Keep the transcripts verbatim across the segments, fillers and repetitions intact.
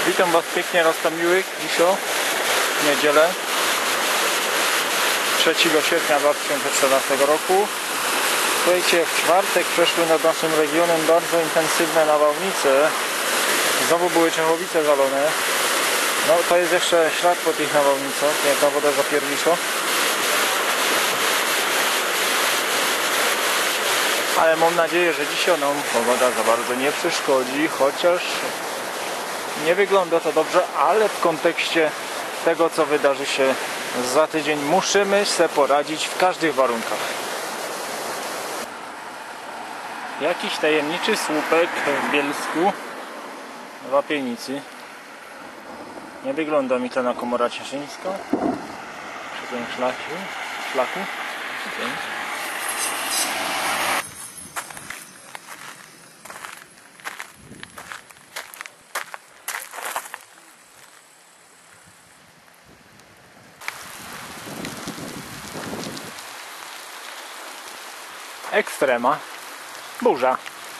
Witam Was pięknie roztomiłych dzisiaj w niedzielę trzeciego sierpnia dwa tysiące czternastego roku. Słuchajcie, w czwartek przeszły nad naszym regionem bardzo intensywne nawałnice. Znowu były Czechowice zalone. No to jest jeszcze ślad po tych nawałnicach, jak ta woda zapiernicza. Ale mam nadzieję, że dzisiaj nam pogoda za bardzo nie przeszkodzi, chociaż nie wygląda to dobrze, ale w kontekście tego, co wydarzy się za tydzień, musimy sobie poradzić w każdych warunkach. Jakiś tajemniczy słupek w Bielsku, w Łapienicy. Nie wygląda mi to na komora cieszyńska. Przy tym szlaku. szlaku. Ekstrema. Burza.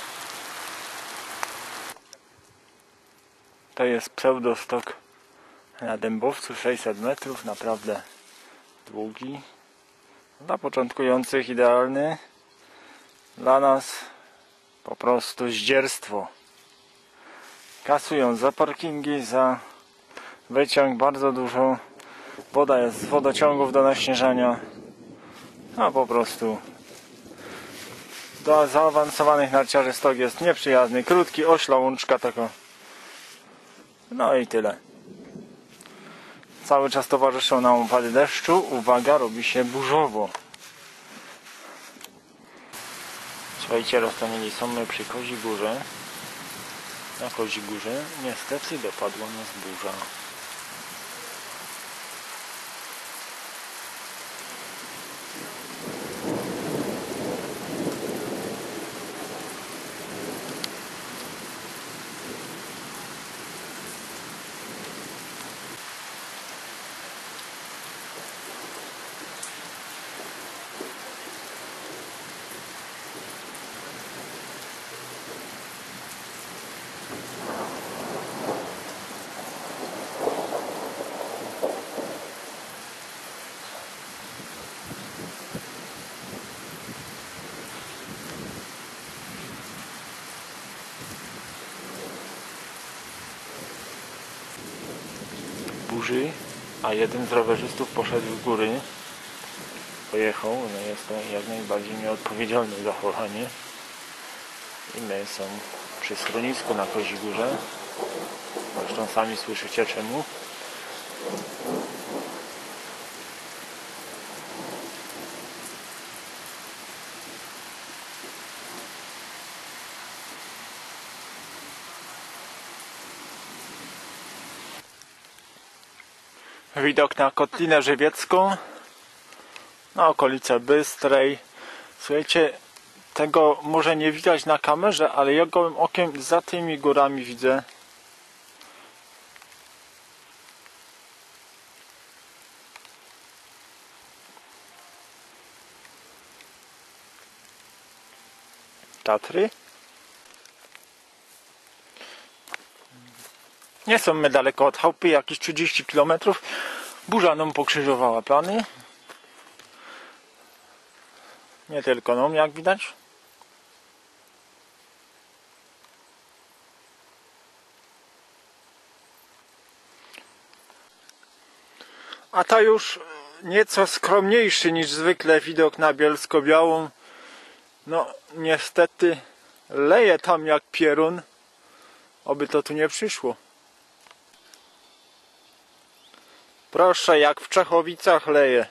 To jest pseudostok na Dębowcu, sześćset metrów, naprawdę długi. Dla początkujących idealny. Dla nas po prostu zdzierstwo. Kasują za parkingi, za wyciąg bardzo dużo. Woda jest z wodociągów do naśnieżania. A po prostu dla zaawansowanych narciarzy stok jest nieprzyjazny, krótki, ośla łączka taka. No i tyle. Cały czas towarzyszą nam opady deszczu. Uwaga, robi się burzowo. Słuchajcie, rozstanieni są my przy Kozi Górze. Na Kozi Górze niestety dopadła nas burza. Burzy, a jeden z rowerzystów poszedł w góry, pojechał, no jest to jak najbardziej nieodpowiedzialne zachowanie i my są przy schronisku na Kozi Górze, zresztą sami słyszycie czemu. Widok na Kotlinę Żywiecką, na okolice Bystrej. Słuchajcie, tego może nie widać na kamerze, ale ja gołym okiem za tymi górami widzę Tatry. Nie są my daleko od chałupy, jakieś trzydzieści kilometrów. Burza nam pokrzyżowała plany. Nie tylko nam, jak widać. A ta już nieco skromniejszy niż zwykle widok na Bielsko-Białą. No niestety leje tam jak pierun. Oby to tu nie przyszło. Proszę, jak w Czechowicach leje.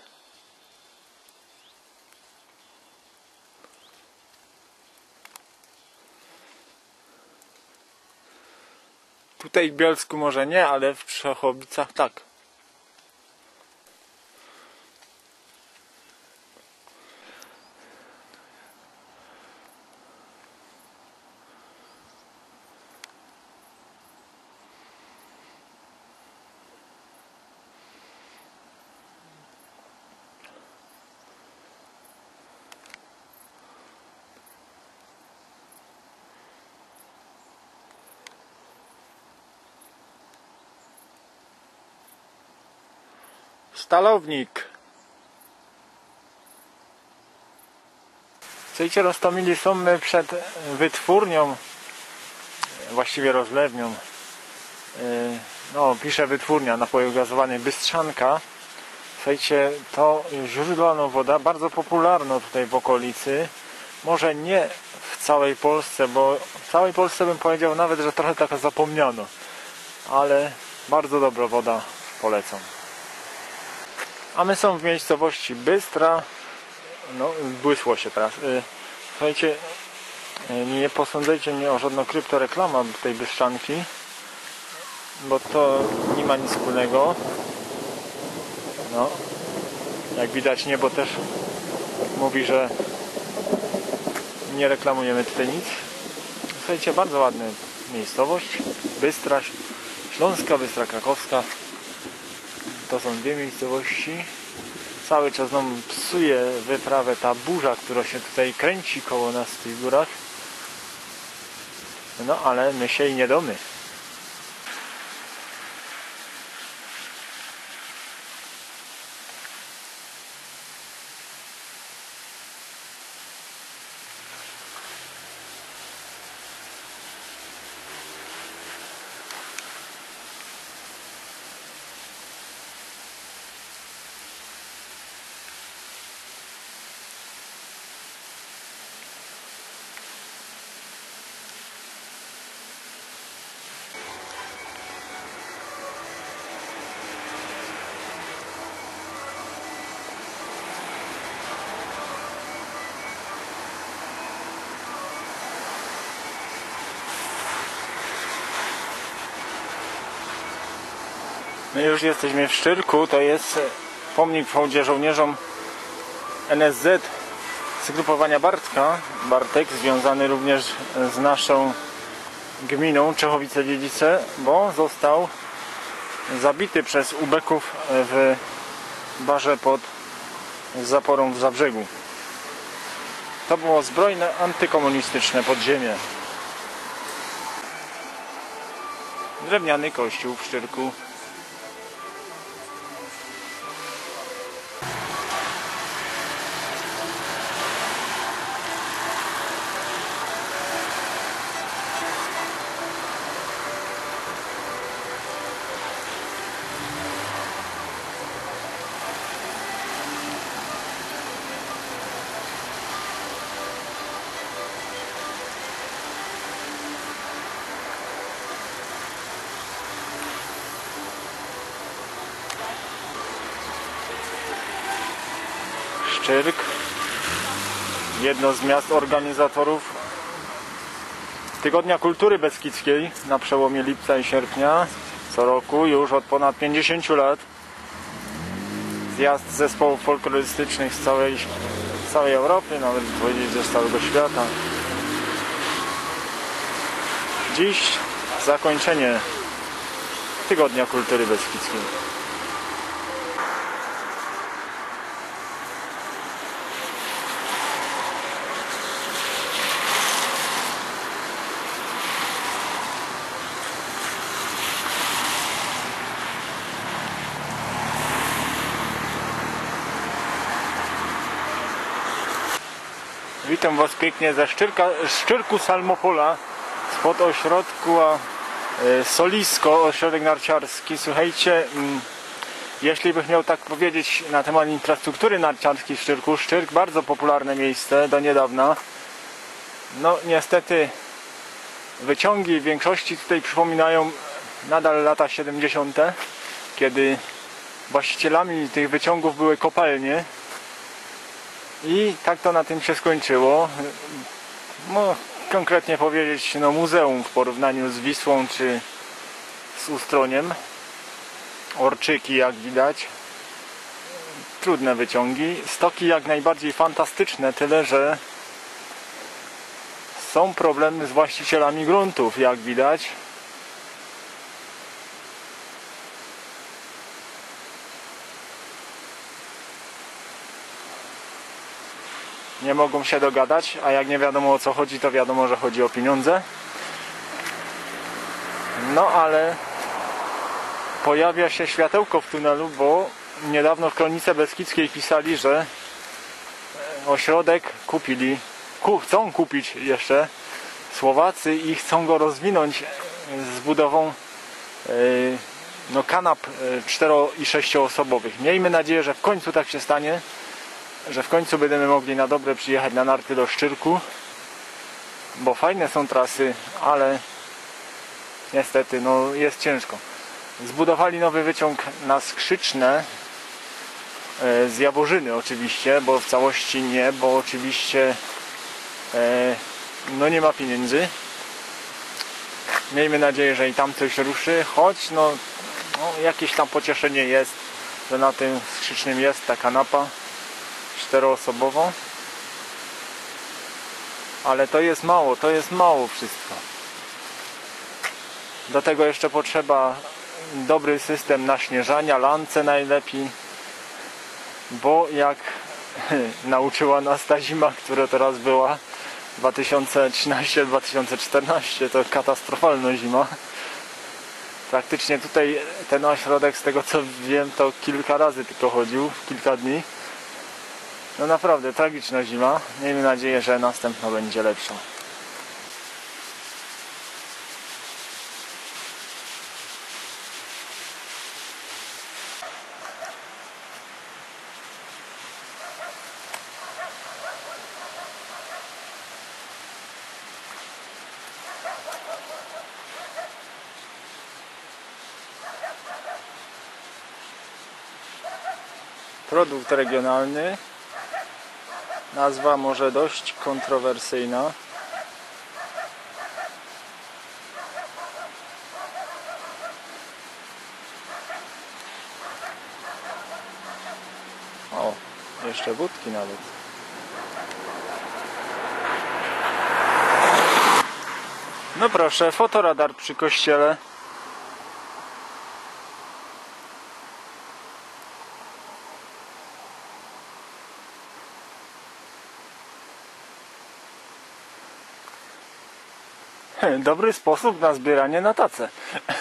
Tutaj w Bielsku może nie, ale w Czechowicach tak. Stalownik. Słuchajcie, roztomili są my przed wytwórnią, właściwie rozlewnią. No, pisze wytwórnia napojów gazowanych Bystrzanka. Słuchajcie, to źródlana woda, bardzo popularna tutaj w okolicy. Może nie w całej Polsce, bo w całej Polsce bym powiedział nawet, że trochę taka zapomniano. Ale bardzo dobra woda, polecam. A my są w miejscowości Bystra. No, błysło się teraz. Słuchajcie, nie posądzajcie mnie o żadną kryptoreklamę tej Bystrzanki, bo to nie ma nic wspólnego. No, jak widać niebo też mówi, że nie reklamujemy tutaj nic. Słuchajcie, bardzo ładna miejscowość. Bystra Śląska, Bystra Krakowska. To są dwie miejscowości. Cały czas nam psuje wyprawę ta burza, która się tutaj kręci koło nas w tych górach. No ale my się i nie domy. My już jesteśmy w Szczyrku, to jest pomnik w hołdzie żołnierzom N S Z zgrupowania Bartka. Bartek związany również z naszą gminą Czechowice-Dziedzice, bo został zabity przez ubeków w barze pod Zaporą w Zabrzegu. To było zbrojne antykomunistyczne podziemie. Drewniany kościół w Szczyrku. Szczyrk, jedno z miast organizatorów Tygodnia Kultury Beskidzkiej na przełomie lipca i sierpnia co roku, już od ponad pięćdziesięciu lat. Zjazd zespołów folklorystycznych z całej, z całej Europy, nawet powiedzieć ze całego świata. Dziś zakończenie Tygodnia Kultury Beskidzkiej. Witam Was pięknie ze Szczyrka, Szczyrku Salmopola, spod ośrodku a, e, Solisko, ośrodek narciarski. Słuchajcie, m, jeśli bych miał tak powiedzieć na temat infrastruktury narciarskiej w Szczyrku, Szczyrk bardzo popularne miejsce do niedawna. No niestety wyciągi w większości tutaj przypominają nadal lata siedemdziesiąte, kiedy właścicielami tych wyciągów były kopalnie. I tak to na tym się skończyło. No, konkretnie powiedzieć, no muzeum w porównaniu z Wisłą czy z Ustroniem. Orczyki, jak widać. Trudne wyciągi. Stoki jak najbardziej fantastyczne, tyle że są problemy z właścicielami gruntów, jak widać. Nie mogą się dogadać, a jak nie wiadomo o co chodzi, to wiadomo, że chodzi o pieniądze. No ale pojawia się światełko w tunelu, bo niedawno w Kronice Beskidzkiej pisali, że ośrodek kupili, ku, chcą kupić jeszcze Słowacy i chcą go rozwinąć z budową yy, no, kanap cztero- i sześcioosobowych. Miejmy nadzieję, że w końcu tak się stanie, że w końcu będziemy mogli na dobre przyjechać na narty do Szczyrku, bo fajne są trasy, ale niestety no, jest ciężko. Zbudowali nowy wyciąg na Skrzyczne z Jaworzyny oczywiście, bo w całości nie, bo oczywiście no nie ma pieniędzy. Miejmy nadzieję, że i tam coś ruszy, choć no, no jakieś tam pocieszenie jest, że na tym Skrzycznym jest ta kanapa czteroosobowa. Ale to jest mało, to jest mało wszystko. Do tego jeszcze potrzeba dobry system naśnieżania, lance najlepiej, bo jak nauczyła nas ta zima, która teraz była dwa tysiące trzynaście dwa tysiące czternaście, to katastrofalna zima. Praktycznie tutaj ten ośrodek, z tego co wiem, to kilka razy tylko chodził, kilka dni. No naprawdę tragiczna zima. Miejmy nadzieję, że następna będzie lepsza. Produkt regionalny. Nazwa może dość kontrowersyjna. O, jeszcze wódki nawet. No proszę, fotoradar przy kościele. Dobry sposób na zbieranie na tacę.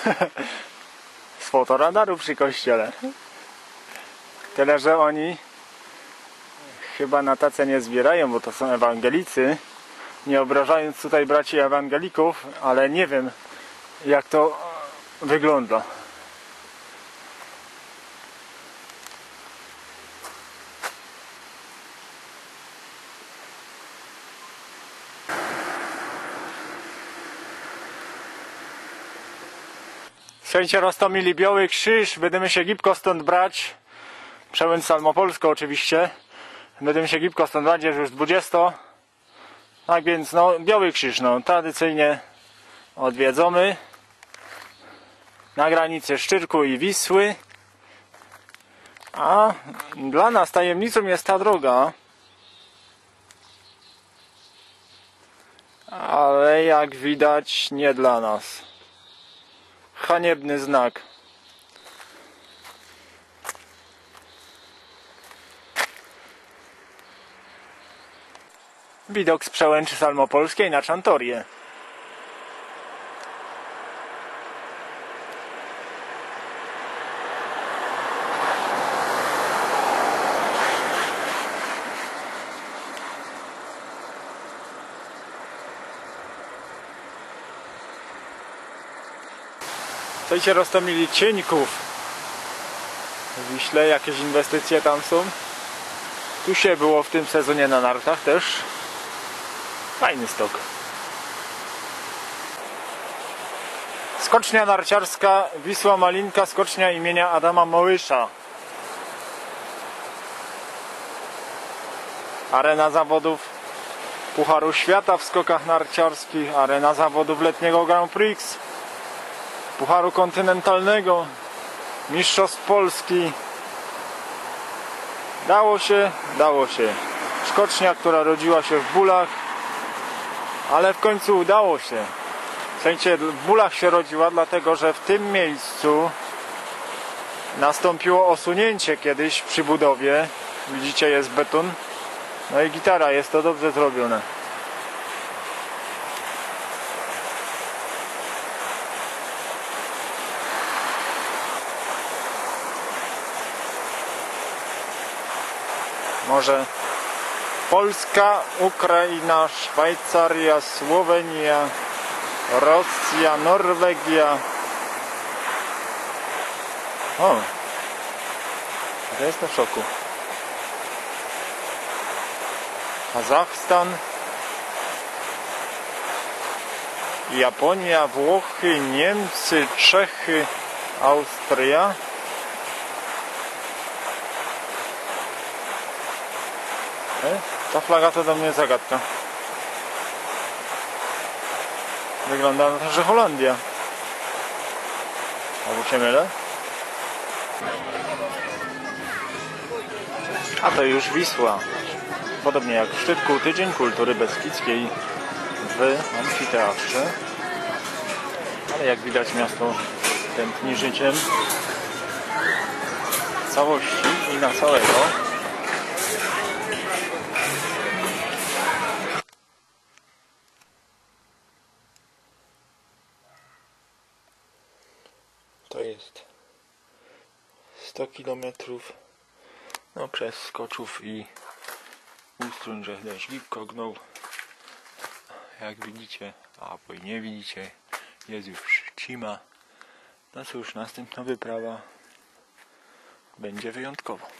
Z fotoradaru przy kościele. Tyle, że oni chyba na tacę nie zbierają, bo to są ewangelicy. Nie obrażając tutaj braci ewangelików, ale nie wiem, jak to wygląda. Słuchajcie, Roztomili Biały Krzyż, będziemy się gibko stąd brać. Przełęcz Salmopolska oczywiście. Będziemy się gibko stąd brać, jest już dwudziesta. Tak więc, no, Biały Krzyż, no, tradycyjnie odwiedzamy. Na granicy Szczyrku i Wisły. A dla nas tajemnicą jest ta droga. Ale jak widać, nie dla nas. Haniebny znak. Widok z Przełęczy Salmopolskiej na Czantorię. Słuchajcie, Roztomili Cieńków w Wiśle, jakieś inwestycje tam są. Tu się było w tym sezonie na nartach też. Fajny stok. Skocznia narciarska Wisła Malinka, skocznia imienia Adama Mołysza. Arena zawodów Pucharu Świata w skokach narciarskich, arena zawodów letniego Grand Prix, Pucharu Kontynentalnego, Mistrzostw Polski. Dało się, dało się. Skocznia, która rodziła się w bólach, ale w końcu udało się. W sensie w bólach się rodziła, dlatego że w tym miejscu nastąpiło osunięcie kiedyś przy budowie. Widzicie, jest beton. No i gitara, jest to dobrze zrobione. Może Polska, Ukraina, Szwajcaria, Słowenia, Rosja, Norwegia. O! Ja jestem w szoku. Kazachstan, Japonia, Włochy, Niemcy, Czechy, Austria. E? Ta flaga to do mnie zagadka. Wygląda na to, że Holandia. Albo się mylę? A to już Wisła. Podobnie jak w Szczytku, Tydzień Kultury Beskidzkiej w amfiteatrze. Ale jak widać, miasto tętni życiem w całości i na całego. To jest sto kilometrów, no przez Skoczów i Ustróń, że deszcz kognął. Jak widzicie, albo i nie widzicie, jest już cima. No cóż, następna wyprawa będzie wyjątkowo.